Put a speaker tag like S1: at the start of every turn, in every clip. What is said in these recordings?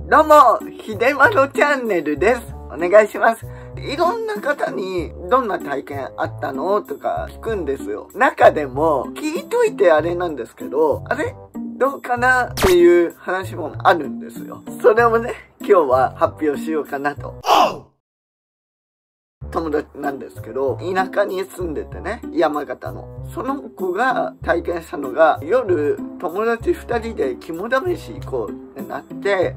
S1: どうも、ひでまろチャンネルです。お願いします。いろんな方にどんな体験あったのとか聞くんですよ。中でも聞いといてあれなんですけど、あれどうかなっていう話もあるんですよ。それをね、今日は発表しようかなと。友達なんですけど、田舎に住んでてね、山形の。その子が体験したのが、夜友達2人で肝試し行こうってなって、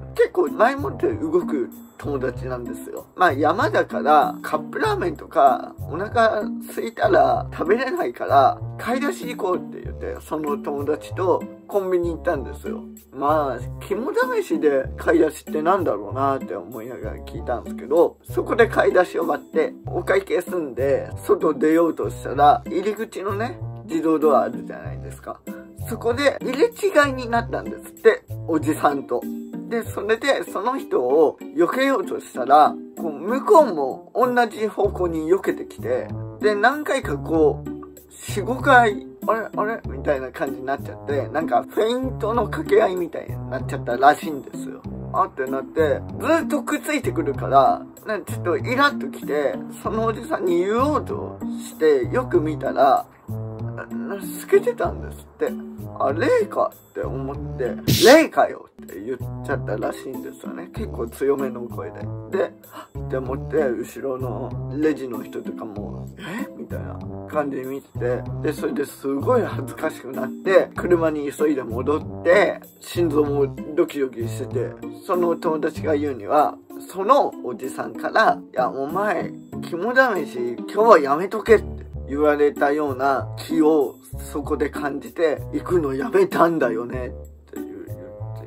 S1: 結構前もって動く友達なんですよ。まあ山だからカップラーメンとかお腹空いたら食べれないから買い出し行こうって言って、その友達とコンビニ行ったんですよ。まあ肝試しで買い出しってなんだろうなって思いながら聞いたんですけど、そこで買い出し終わってお会計済んで外出ようとしたら、入り口のね自動ドアあるじゃないですか。そこで入れ違いになったんですって、おじさんと。で、それで、その人を避けようとしたら、こう、向こうも同じ方向に避けてきて、で、何回かこう、4、5回、あれみたいな感じになっちゃって、なんか、フェイントの掛け合いみたいになっちゃったらしいんですよ。あってなって、ずっとくっついてくるから、ちょっとイラッときて、そのおじさんに言おうとして、よく見たら、透けてたんですって。あ、霊かって思って、霊かよって言っちゃったらしいんですよね。結構強めの声で。で、って思って、後ろのレジの人とかも、みたいな感じで見てて、で、それですごい恥ずかしくなって、車に急いで戻って、心臓もドキドキしてて、その友達が言うには、そのおじさんから、いや、お前、肝試し、今日はやめとけって言われたような気をそこで感じて、行くのやめたんだよねって言って、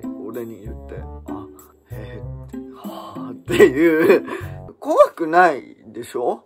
S1: 俺に言って、あ、へぇって、はぁっていう、怖くないでしょ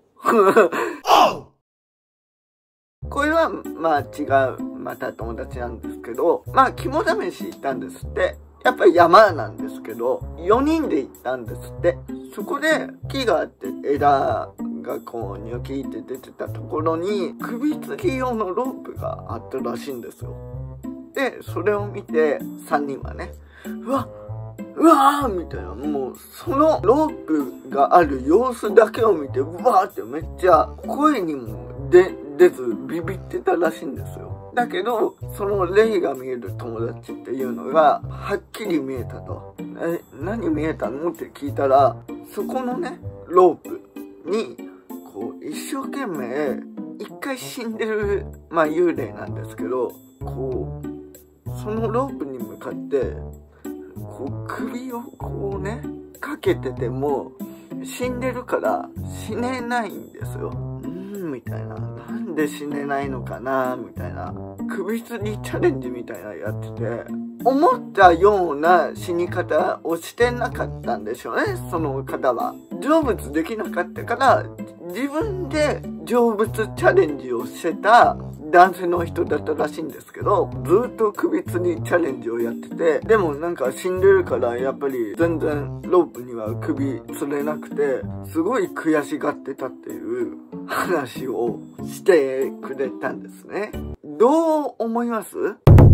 S1: これは、まあ違う、また友達なんですけど、まあ肝試し行ったんですって。やっぱり山なんですけど、4人で行ったんですって。そこで木があって枝がこうニョキって出てたところに首吊り用のロープがあったらしいんですよ。で、それを見て3人はね、うわーみたいな、もうそのロープがある様子だけを見て、うわーってめっちゃ声にも出ずビビってたらしいんですよ。だけど、その霊が見える友達っていうのが、はっきり見えたと。何見えたのって聞いたら、そこのね、ロープに、こう、一生懸命、一回死んでる、まあ幽霊なんですけど、こう、そのロープに向かって、こう、首をこうね、かけてても、死んでるから死ねないんですよ。みたいな。なんで死ねないのかなみたいな。首吊りチャレンジみたいなやってて、思ったような死に方をしてなかったんでしょうね、その方は。成仏できなかったから、自分で成仏チャレンジをしてた男性の人だったらしいんですけど、ずっと首吊りチャレンジをやってて、でもなんか死んでるからやっぱり全然ロープには首吊れなくて、すごい悔しがってたっていう話をしてくれたんですね。どう思います？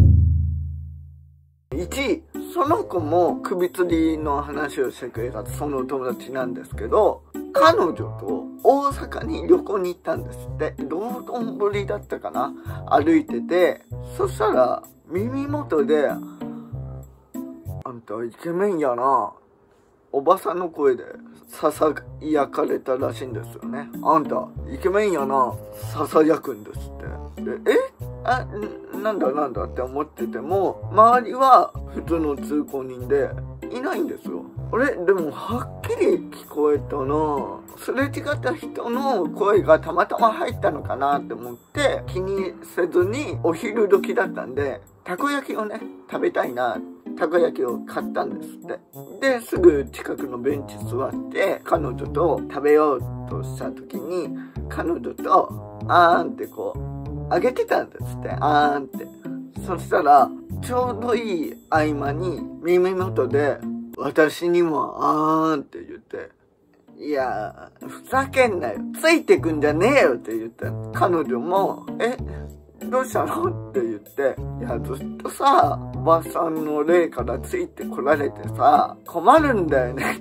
S1: 1、その子も首吊りの話をしてくれたその友達なんですけど、彼女と大阪に旅行に行ったんですって。道頓堀だったかな、歩いてて、そしたら耳元で、あんたイケメンやな、おばさんの声で囁かれたらしいんですよね。あんたイケメンやな、囁くんですって。で、なんだって思ってても、周りは普通の通行人でいないんですよ。あれでもはっきり聞こえたな。すれ違った人の声がたまたま入ったのかなって思って気にせずに、お昼時だったんでたこ焼きをね食べたいな、たこ焼きを買ったんですって。で、すぐ近くのベンチ座って彼女と食べようとした時に、彼女とあーんってこうあげてたんですって。あーんって。そしたらちょうどいい合間に耳元で、私にもあーんって言って、いや、ふざけんなよ、ついてくんじゃねえよって言った。彼女も、 どうしたのって言って、いや、ずっとさ、おばさんの霊からついてこられてさ、困るんだよねって、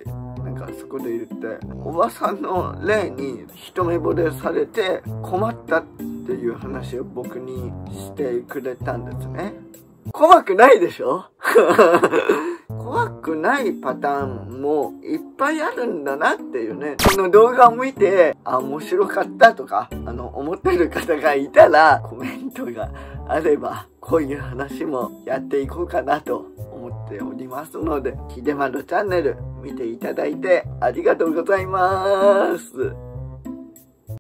S1: なんかそこで言って、おばさんの霊に一目惚れされて困ったっていう話を僕にしてくれたんですね。怖くないでしょ怖くないパターンもいっぱいあるんだなっていうね。この動画を見て、面白かったとか、思ってる方がいたら、コメントがあれば、こういう話もやっていこうかなと思っておりますので、ひでまるチャンネル見ていただいてありがとうございます。